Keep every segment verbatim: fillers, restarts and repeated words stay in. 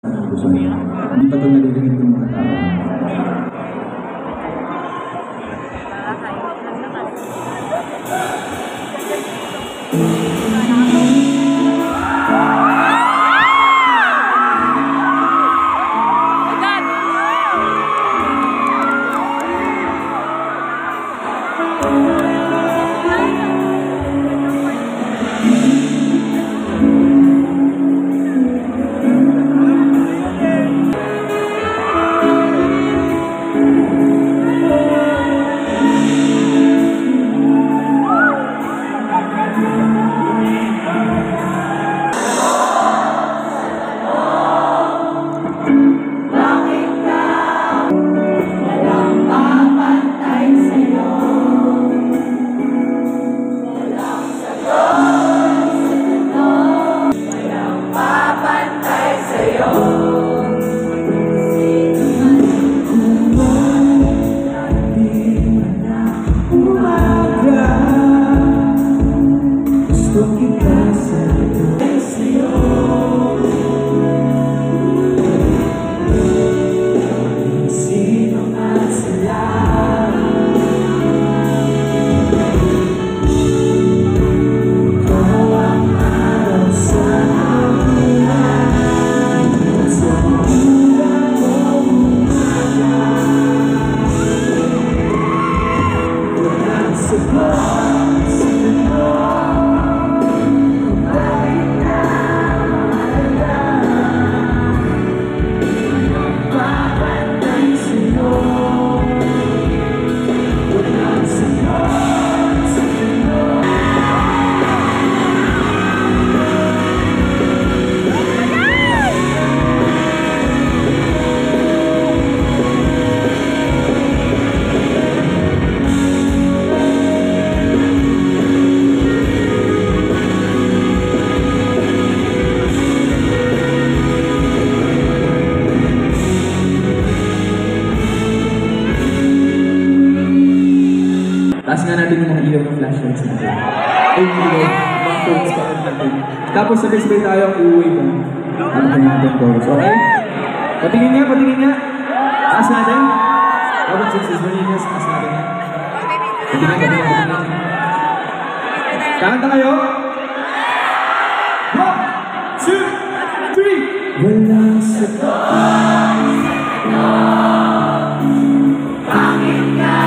Gusto niya. Hindi pa ito naririnig ng mga tao. Taas nga natin yung mga ilaw ng flashlights natin. Ay, ilaw. Mga phones pa rin natin. Tapos sabay-sabay tayo ang uuwi mo. Ano ka natin chorus, okay? Patingin nga, patingin nga. Taas natin. Robert Sixes, Maninas, taas natin. Patingin, patingin, patingin. Kakanta kayo? One, two, three. Walang sagot. Bakit ka?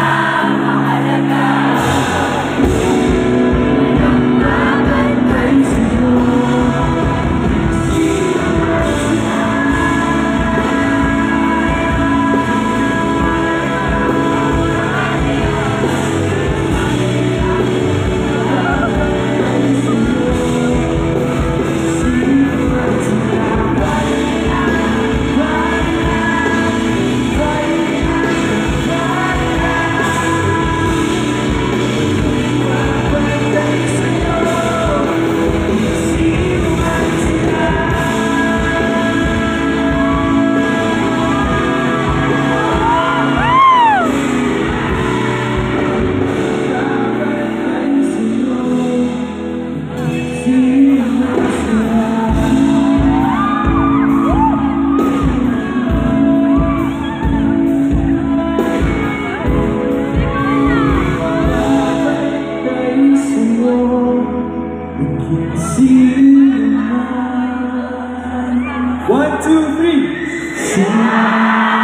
One, two, three.